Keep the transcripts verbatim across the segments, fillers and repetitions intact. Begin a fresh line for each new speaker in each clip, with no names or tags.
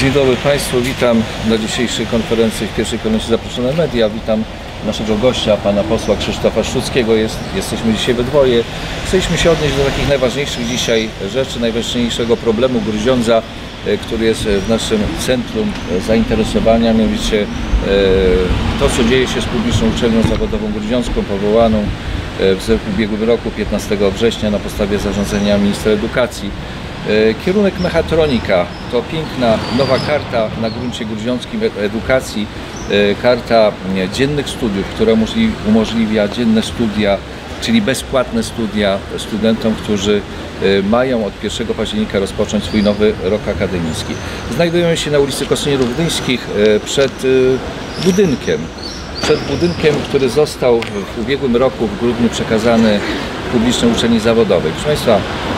Dzień dobry Państwu, witam na dzisiejszej konferencji, w pierwszej kolejności zaproszone media. Witam naszego gościa, pana posła Krzysztofa Szczuckiego. Jest, jesteśmy dzisiaj we dwoje. Chcieliśmy się odnieść do takich najważniejszych dzisiaj rzeczy, najważniejszego problemu Grudziądza, który jest w naszym centrum zainteresowania, mianowicie to, co dzieje się z publiczną uczelnią zawodową grudziącką, powołaną w ubiegłym roku, piętnastego września, na podstawie zarządzenia ministra edukacji. Kierunek mechatronika to piękna nowa karta na gruncie grudziąckim edukacji, karta dziennych studiów, która umożliwia dzienne studia, czyli bezpłatne studia studentom, którzy mają od pierwszego października rozpocząć swój nowy rok akademicki. Znajdujemy się na ulicy Kosynierów Gdyńskich przed budynkiem, przed budynkiem, który został w ubiegłym roku w grudniu przekazany publicznej uczelni zawodowej. Proszę Państwa,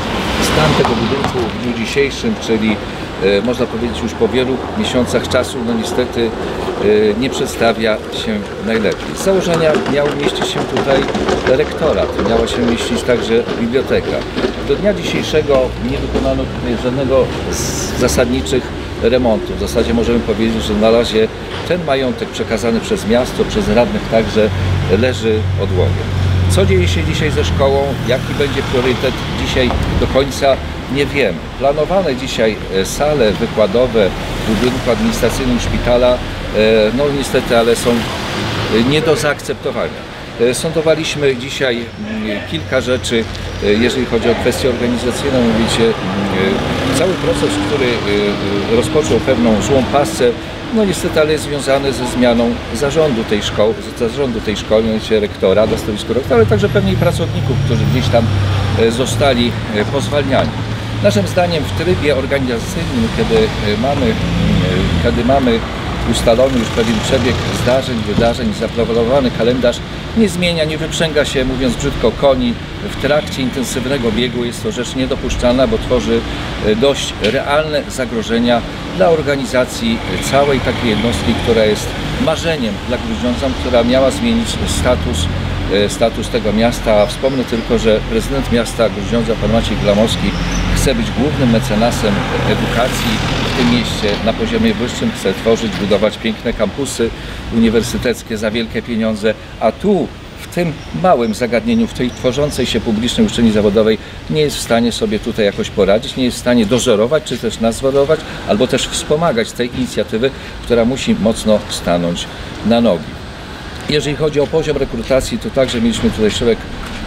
stan tego budynku w dniu dzisiejszym, czyli e, można powiedzieć już po wielu miesiącach czasu, no niestety e, nie przedstawia się najlepiej. Z założenia miał mieścić się tutaj rektorat, miała się mieścić także biblioteka. Do dnia dzisiejszego nie wykonano tutaj żadnego z zasadniczych remontów. W zasadzie możemy powiedzieć, że na razie ten majątek przekazany przez miasto, przez radnych także leży odłogiem. Co dzieje się dzisiaj ze szkołą, jaki będzie priorytet dzisiaj do końca, nie wiemy. Planowane dzisiaj sale wykładowe w budynku administracyjnym szpitala, no niestety, ale są nie do zaakceptowania. Sądowaliśmy dzisiaj kilka rzeczy, jeżeli chodzi o kwestie organizacyjne, mówicie, cały proces, który rozpoczął pewną złą pasę, no niestety, ale jest związany ze zmianą zarządu tej szkoły, zarządu tej szkoły, mianowicie rektora, na stanowisku rektora, ale także pewnie pracowników, którzy gdzieś tam zostali pozwalniani. Naszym zdaniem w trybie organizacyjnym, kiedy mamy, kiedy mamy ustalony już pewien przebieg zdarzeń, wydarzeń, zaplanowany kalendarz, nie zmienia, nie wyprzęga się, mówiąc brzydko, koni w trakcie intensywnego biegu. Jest to rzecz niedopuszczalna, bo tworzy dość realne zagrożenia dla organizacji całej takiej jednostki, która jest marzeniem dla Grudziądza, która miała zmienić status, status tego miasta. Wspomnę tylko, że prezydent miasta Grudziądza, pan Maciej Glamowski, chce być głównym mecenasem edukacji w tym mieście na poziomie wyższym, chce tworzyć, budować piękne kampusy uniwersyteckie za wielkie pieniądze, a tu w tym małym zagadnieniu, w tej tworzącej się publicznej uczelni zawodowej nie jest w stanie sobie tutaj jakoś poradzić, nie jest w stanie dożerować, czy też nadzorować, albo też wspomagać tej inicjatywy, która musi mocno stanąć na nogi. Jeżeli chodzi o poziom rekrutacji, to także mieliśmy tutaj szereg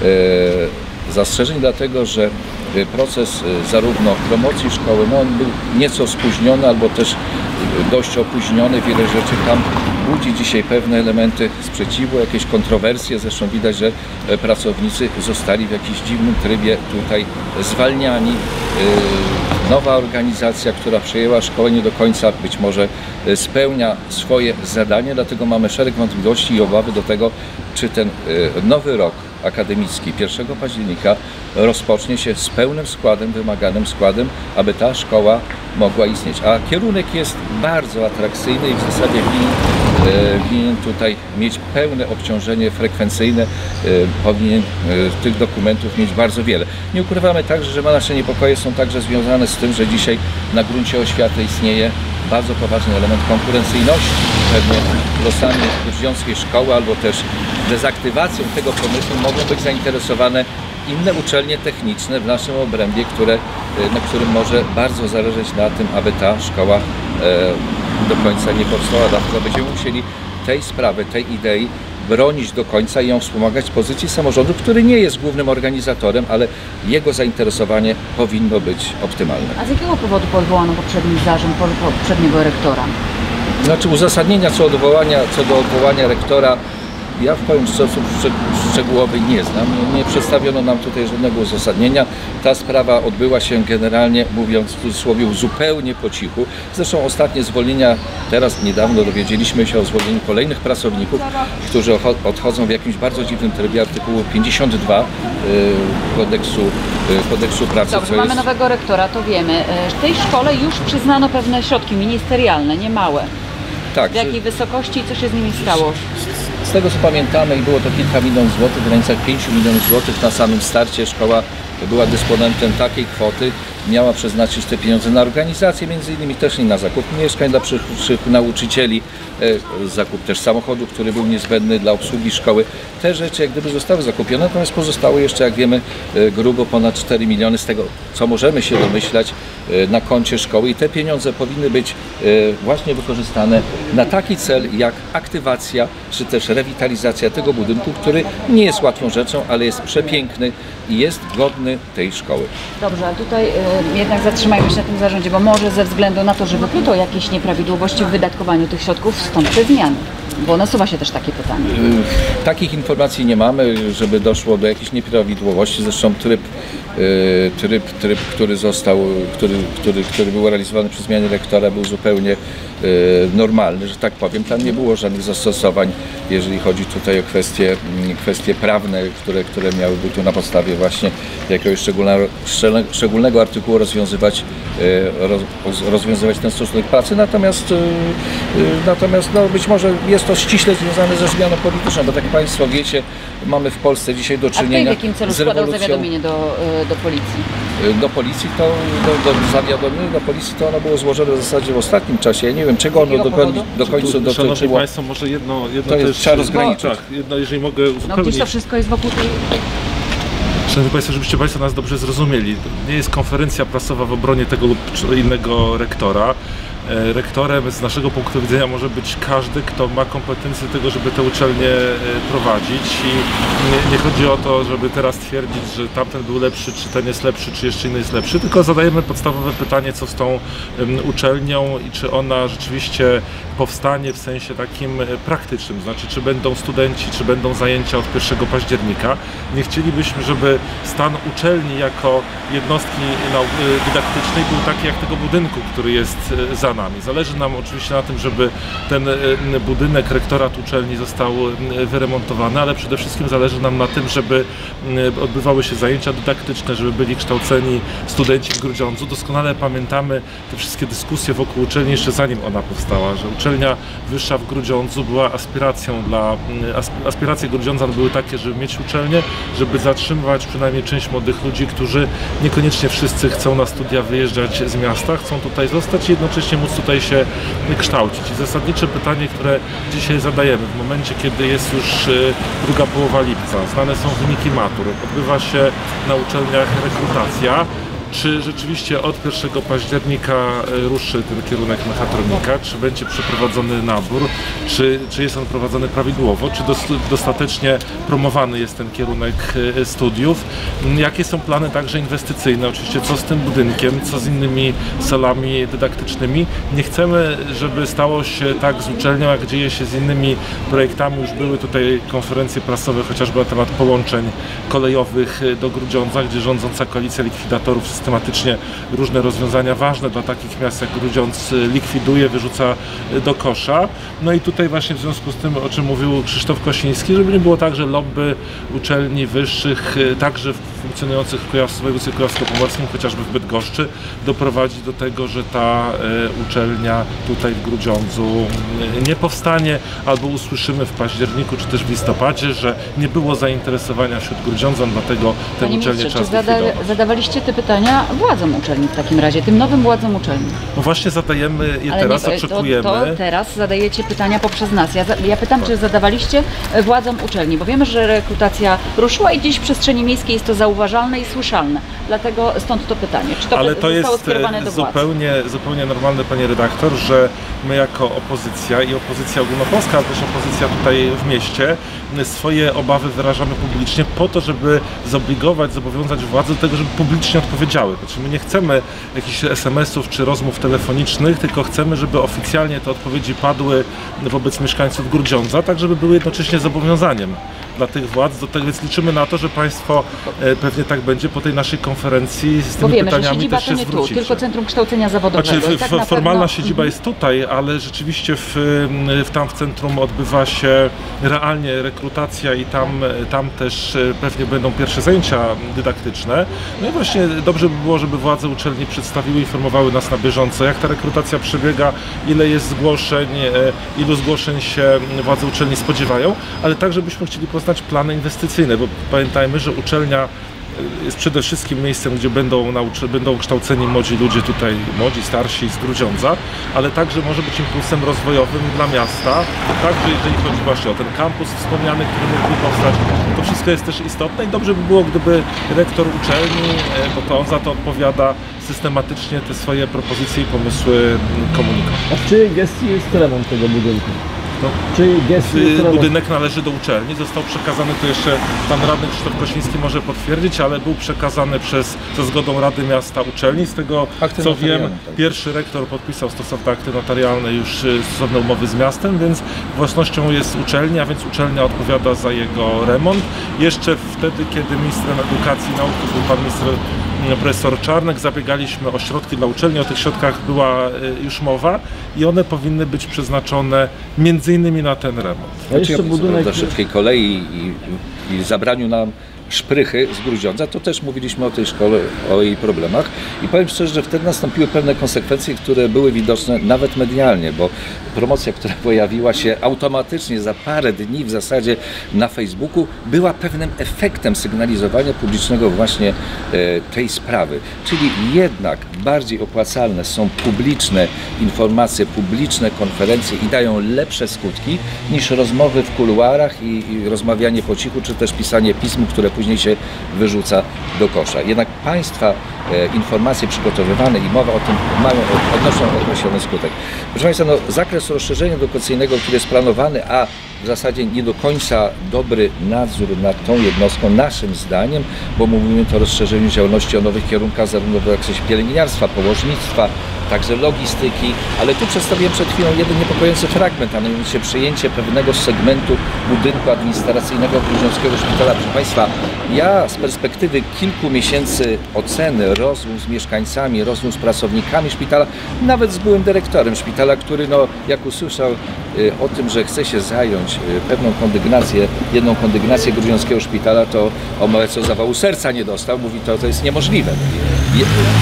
e, zastrzeżeń, dlatego że proces zarówno promocji szkoły, no on był nieco spóźniony, albo też dość opóźniony. Wiele rzeczy tam budzi dzisiaj pewne elementy sprzeciwu, jakieś kontrowersje. Zresztą widać, że pracownicy zostali w jakimś dziwnym trybie tutaj zwalniani. Nowa organizacja, która przejęła szkołę, nie do końca być może spełnia swoje zadanie, dlatego mamy szereg wątpliwości i obawy do tego, czy ten nowy rok akademicki pierwszego października rozpocznie się z pełnym składem, wymaganym składem, aby ta szkoła mogła istnieć. A kierunek jest bardzo atrakcyjny i w zasadzie winien, e, winien tutaj mieć pełne obciążenie frekwencyjne, e, powinien e, tych dokumentów mieć bardzo wiele. Nie ukrywamy także, że nasze niepokoje są także związane z tym, że dzisiaj na gruncie oświaty istnieje bardzo poważny element konkurencyjności. Pewnie losami grudziąckiej szkoły albo też dezaktywacją tego pomysłu mogą być zainteresowane inne uczelnie techniczne w naszym obrębie, które, na którym może bardzo zależeć na tym, aby ta szkoła e, do końca nie powstała. Dlatego będziemy musieli tej sprawy, tej idei bronić do końca i ją wspomagać z pozycji samorządu, który nie jest głównym organizatorem, ale jego zainteresowanie powinno być optymalne.
A z jakiego powodu powołano poprzedni zarząd, poprzedniego rektora?
Znaczy uzasadnienia co, odwołania, co do odwołania rektora ja w pełen sposób szczegółowy nie znam. Nie, nie przedstawiono nam tutaj żadnego uzasadnienia. Ta sprawa odbyła się generalnie, mówiąc w cudzysłowie, zupełnie po cichu. Zresztą ostatnie zwolnienia, teraz niedawno dowiedzieliśmy się o zwolnieniu kolejnych pracowników, którzy odchodzą w jakimś bardzo dziwnym trybie artykułu pięćdziesiąt dwa kodeksu, kodeksu pracy.
Dobrze, mamy jest... nowego rektora, to wiemy. W tej szkole już przyznano pewne środki ministerialne, nie małe.
Tak.
W jakiej wysokości i co się z nimi stało?
Z tego co pamiętamy, i było to kilka milionów złotych, w granicach pięciu milionów złotych na samym starcie szkoła była dysponentem takiej kwoty. miała przeznaczyć te pieniądze na organizację, między innymi też i na zakup mieszkań dla przyszłych nauczycieli, zakup też samochodu, który był niezbędny dla obsługi szkoły. Te rzeczy jak gdyby zostały zakupione, natomiast pozostało jeszcze, jak wiemy, grubo ponad cztery miliony z tego, co możemy się domyślać, na koncie szkoły i te pieniądze powinny być właśnie wykorzystane na taki cel jak aktywacja czy też rewitalizacja tego budynku, który nie jest łatwą rzeczą, ale jest przepiękny i jest godny tej szkoły.
Dobrze, ale tutaj y, jednak zatrzymajmy się na tym zarządzie, bo może ze względu na to, że wykryto jakieś nieprawidłowości w wydatkowaniu tych środków, stąd te zmiany. Bo nasuwa się też takie pytanie.
Y, takich informacji nie mamy, żeby doszło do jakichś nieprawidłowości. Zresztą tryb, y, tryb, tryb który został, który, który, który był realizowany przy zmianie rektora, był zupełnie y, normalny, że tak powiem. Tam nie było żadnych zastosowań, jeżeli chodzi tutaj o kwestie, kwestie prawne, które, które miałyby tu na podstawie właśnie jakiegoś szczególnego, szczególnego artykułu rozwiązywać, roz, rozwiązywać ten stosunek pracy. Natomiast, natomiast no, być może jest to ściśle związane ze zmianą polityczną, bo tak jak Państwo wiecie, mamy w Polsce dzisiaj do czynienia
z rewolucją. A w jakim celu składał zawiadomienie do, do policji?
Do policji to, do, do zawiadomienie do policji to ono było złożone w zasadzie w ostatnim czasie. Ja nie wiem, czego ono do, do końca dotyczyło.
Szanowni Państwo, może jedno, jedno
to jest,
też...
trzeba rozgraniczyć.
Tak, jedno, jeżeli mogę uzupełnić.
No gdzieś to wszystko jest wokół tej...
Szanowni Państwo, żebyście Państwo nas dobrze zrozumieli, to nie jest konferencja prasowa w obronie tego lub innego rektora. Rektorem z naszego punktu widzenia może być każdy, kto ma kompetencje do tego, żeby tę uczelnię prowadzić i nie, nie chodzi o to, żeby teraz twierdzić, że tamten był lepszy, czy ten jest lepszy, czy jeszcze inny jest lepszy, tylko zadajemy podstawowe pytanie, co z tą uczelnią i czy ona rzeczywiście powstanie w sensie takim praktycznym, znaczy czy będą studenci, czy będą zajęcia od pierwszego października. Nie chcielibyśmy, żeby stan uczelni jako jednostki dydaktycznej był taki jak tego budynku, który jest za nami. Zależy nam oczywiście na tym, żeby ten budynek, rektorat uczelni został wyremontowany, ale przede wszystkim zależy nam na tym, żeby odbywały się zajęcia dydaktyczne, żeby byli kształceni studenci w Grudziądzu. Doskonale pamiętamy te wszystkie dyskusje wokół uczelni jeszcze zanim ona powstała, że uczelnia wyższa w Grudziądzu była aspiracją dla... Aspiracje Grudziądzan były takie, żeby mieć uczelnię, żeby zatrzymywać przynajmniej część młodych ludzi, którzy niekoniecznie wszyscy chcą na studia wyjeżdżać z miasta, chcą tutaj zostać i jednocześnie móc tutaj się kształcić. I zasadnicze pytanie, które dzisiaj zadajemy w momencie, kiedy jest już druga połowa lipca, znane są wyniki matur, odbywa się na uczelniach rekrutacja, czy rzeczywiście od pierwszego października ruszy ten kierunek mechatronika, czy będzie przeprowadzony nabór, czy, czy jest on prowadzony prawidłowo, czy dostatecznie promowany jest ten kierunek studiów, jakie są plany także inwestycyjne, oczywiście co z tym budynkiem, co z innymi salami dydaktycznymi. Nie chcemy, żeby stało się tak z uczelnią, jak dzieje się z innymi projektami. Już były tutaj konferencje prasowe, chociażby na temat połączeń kolejowych do Grudziądza, gdzie rządząca koalicja likwidatorów systematycznie różne rozwiązania ważne dla takich miast jak Grudziądz likwiduje, wyrzuca do kosza. No i tutaj właśnie w związku z tym, o czym mówił Krzysztof Kosiński, żeby nie było tak, że lobby uczelni wyższych, także funkcjonujących w województwie kujawsko-pomorskim, chociażby w Bydgoszczy, doprowadzi do tego, że ta uczelnia tutaj w Grudziądzu nie powstanie, albo usłyszymy w październiku, czy też w listopadzie, że nie było zainteresowania wśród Grudziądzan, dlatego te uczelnie trzeba zlikwidować.
Zadawaliście te pytania władzom uczelni w takim razie, tym nowym władzom uczelni?
No właśnie zadajemy je
Ale
teraz,
nie,
oczekujemy.
To, to teraz zadajecie pytania poprzez nas. Ja, ja pytam, czy zadawaliście władzom uczelni, bo wiemy, że rekrutacja ruszyła i gdzieś w przestrzeni miejskiej jest to zauważalne i słyszalne. Dlatego stąd to pytanie. Czy to,
Ale to
zostało
jest
skierowane do władz?
zupełnie, zupełnie normalne, panie redaktor, że my jako opozycja i opozycja ogólnopolska, ale też opozycja tutaj w mieście, swoje obawy wyrażamy publicznie po to, żeby zobligować, zobowiązać władze do tego, żeby publicznie odpowiedziały. Znaczy my nie chcemy jakichś es em esów czy rozmów telefonicznych, tylko chcemy, żeby oficjalnie te odpowiedzi padły wobec mieszkańców Grudziądza, tak żeby były jednocześnie zobowiązaniem dla tych władz. Do tego, więc liczymy na to, że Państwo e, pewnie tak będzie po tej naszej konferencji z tymi
Bo wiemy,
pytaniami
że siedziba
też
to
się
nie tu,
zwrócicie.
tylko Centrum Kształcenia Zawodowego.
Znaczy, w,
tak
w, formalna
pewno...
siedziba jest tutaj, ale rzeczywiście w, w, tam w centrum odbywa się realnie rekrutacja i tam, tam też pewnie będą pierwsze zajęcia dydaktyczne. No i właśnie dobrze by było, żeby władze uczelni przedstawiły, informowały nas na bieżąco, jak ta rekrutacja przebiega, ile jest zgłoszeń, ilu zgłoszeń się władze uczelni spodziewają, ale także byśmy chcieli poznać plany inwestycyjne, bo pamiętajmy, że uczelnia jest przede wszystkim miejscem, gdzie będą, nauczy, będą kształceni młodzi ludzie tutaj, młodzi, starsi z Grudziądza, ale także może być impulsem rozwojowym dla miasta, także jeżeli chodzi właśnie o ten kampus wspomniany, który mógłby powstać. To wszystko jest też istotne i dobrze by było, gdyby rektor uczelni, bo to on za to odpowiada, systematycznie te swoje propozycje i pomysły komunikował.
A w czyjej gestii jest remont tego budynku? No, czyjej gestii jest remont?
Budynek należy do uczelni, został przekazany, to jeszcze pan radny Krzysztof Krosiński może potwierdzić, ale był przekazany przez, za zgodą Rady Miasta uczelni. Z tego
Akty
co wiem,
tak.
pierwszy rektor podpisał stosowne akty notarialne, już stosowne umowy z miastem, więc własnością jest uczelnia, więc uczelnia odpowiada za jego remont. Jeszcze wtedy, kiedy ministrem edukacji i nauki był pan minister profesor Czarnek, zabiegaliśmy o środki dla uczelni, o tych środkach była już mowa i one powinny być przeznaczone między innymi na ten remont.
A jeszcze budynek
do szybkiej kolei i, i zabraniu nam szprychy z Grudziądza, to też mówiliśmy o tej szkole, o jej problemach i powiem szczerze, że wtedy nastąpiły pewne konsekwencje, które były widoczne nawet medialnie, bo promocja, która pojawiła się automatycznie za parę dni w zasadzie na Facebooku, była pewnym efektem sygnalizowania publicznego właśnie e, tej sprawy. Czyli jednak bardziej opłacalne są publiczne informacje, publiczne konferencje i dają lepsze skutki niż rozmowy w kuluarach i, i rozmawianie po cichu, czy też pisanie pism, które później się wyrzuca do kosza. Jednak państwa e, informacje przygotowywane i mowa o tym mają, odnoszą określony skutek. Proszę Państwa, no, zakres rozszerzenia edukacyjnego, który jest planowany, a w zasadzie nie do końca dobry nadzór nad tą jednostką, naszym zdaniem, bo mówimy to o rozszerzeniu działalności o nowych kierunkach, zarówno w zakresie pielęgniarstwa, położnictwa, także logistyki, ale tu przedstawiłem przed chwilą jeden niepokojący fragment, a mianowicie przyjęcie pewnego segmentu budynku administracyjnego Grudziąckiego Szpitala. Proszę Państwa, ja z perspektywy kilku miesięcy oceny, rozmów z mieszkańcami, rozmów z pracownikami szpitala, nawet z byłym dyrektorem szpitala, który no, jak usłyszał y, o tym, że chce się zająć y, pewną kondygnację, jedną kondygnację Grudziąckiego Szpitala, to o małe co zawału serca nie dostał, mówi to, to jest niemożliwe. Je,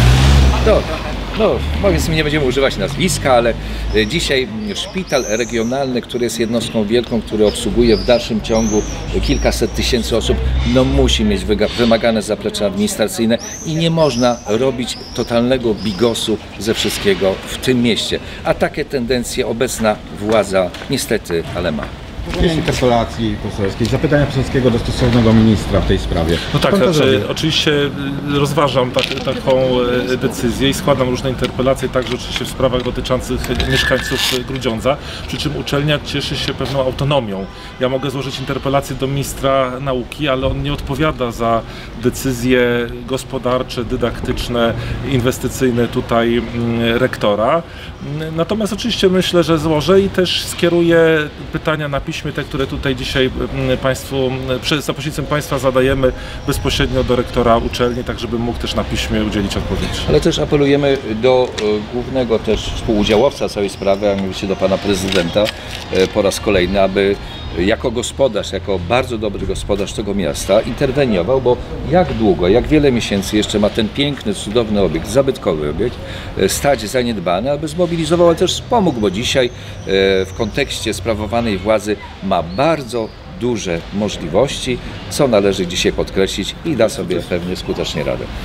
no, No, powiedzmy, nie będziemy używać nazwiska, ale dzisiaj szpital regionalny, który jest jednostką wielką, który obsługuje w dalszym ciągu kilkaset tysięcy osób, no musi mieć wymagane zaplecze administracyjne i nie można robić totalnego bigosu ze wszystkiego w tym mieście. A takie tendencje obecna władza niestety, ale ma.
Jest interpelacji poselskiej, zapytania poselskiego do stosownego ministra w tej sprawie.
No tak, znaczy, oczywiście rozważam tak, taką decyzję i składam różne interpelacje, także oczywiście w sprawach dotyczących mieszkańców Grudziądza, przy czym uczelnia cieszy się pewną autonomią. Ja mogę złożyć interpelację do ministra nauki, ale on nie odpowiada za decyzje gospodarcze, dydaktyczne, inwestycyjne tutaj rektora. Natomiast oczywiście myślę, że złożę i też skieruję pytania na piśmie, te, które tutaj dzisiaj Państwu, za pośrednictwem Państwa zadajemy bezpośrednio do rektora uczelni, tak żeby mógł też na piśmie udzielić odpowiedzi.
Ale też apelujemy do głównego też współudziałowca całej sprawy, a mianowicie do Pana Prezydenta po raz kolejny, aby jako gospodarz, jako bardzo dobry gospodarz tego miasta interweniował, bo jak długo, jak wiele miesięcy jeszcze ma ten piękny, cudowny obiekt, zabytkowy obiekt, stać zaniedbany, aby zmobilizował, ale też wspomógł, bo dzisiaj w kontekście sprawowanej władzy ma bardzo duże możliwości, co należy dzisiaj podkreślić i da sobie pewnie skutecznie radę.